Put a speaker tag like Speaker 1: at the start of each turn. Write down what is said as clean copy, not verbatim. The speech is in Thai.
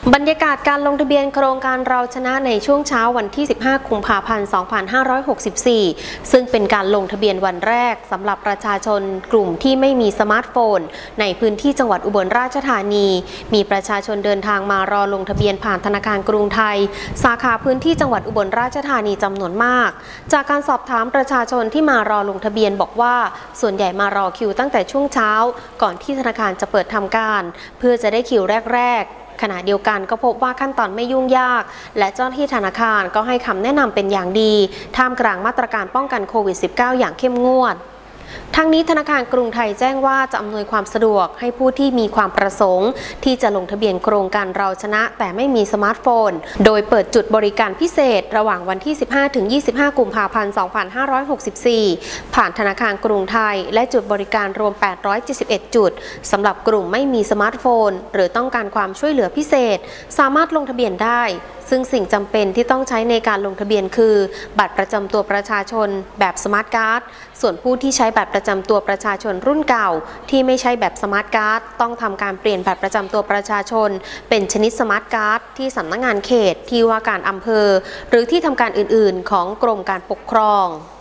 Speaker 1: บรรยากาศการลงทะเบียนโครงการเราชนะในช่วงเช้าวันที่ 15 กุมภาพันธ์ 2564 ซึ่งเป็นการลงทะเบียนวันแรกสำหรับประชาชนกลุ่มที่ไม่มีสมาร์ทโฟนในพื้นที่จังหวัดอุบลราชธานี มีประชาชนเดินทางมารอลงทะเบียนผ่านธนาคารกรุงไทยสาขาพื้นที่จังหวัดอุบลราชธานีจำนวนมากจากการสอบถามประชาชนที่มารอลงทะเบียนบอกว่าส่วนใหญ่มารอคิวตั้งแต่ช่วงเช้าก่อนที่ธนาคารจะเปิดทำการเพื่อจะได้คิวแรกขณะเดียวกันก็พบว่าขั้นตอนไม่ยุ่งยากและเจ้าหน้าที่ธนาคารก็ให้คำแนะนำเป็นอย่างดีท่ามกลางมาตรการป้องกันโควิด -19 อย่างเข้มงวดทั้งนี้ธนาคารกรุงไทยแจ้งว่าจะอำนวยความสะดวกให้ผู้ที่มีความประสงค์ที่จะลงทะเบียนโครงการเราชนะแต่ไม่มีสมาร์ทโฟนโดยเปิดจุดบริการพิเศษระหว่างวันที่ 15-25 กุมภาพันธ์ 2564 ผ่านธนาคารกรุงไทยและจุดบริการรวม 871 จุดสำหรับกลุ่มไม่มีสมาร์ทโฟนหรือต้องการความช่วยเหลือพิเศษสามารถลงทะเบียนได้ซึ่งสิ่งจำเป็นที่ต้องใช้ในการลงทะเบียนคือบัตรประจำตัวประชาชนแบบสมาร์ทการ์ดส่วนผู้ที่ใช้บัตรประจำตัวประชาชนรุ่นเก่าที่ไม่ใช่แบบสมาร์ทการ์ดต้องทำการเปลี่ยนบัตรประจำตัวประชาชนเป็นชนิดสมาร์ทการ์ดที่สำนักงานเขตที่ว่าการอำเภอหรือที่ทำการอื่นๆของกรมการปกครอง